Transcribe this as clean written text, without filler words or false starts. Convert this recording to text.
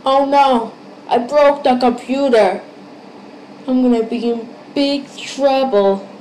Oh no, I broke the computer. I'm gonna be in big trouble.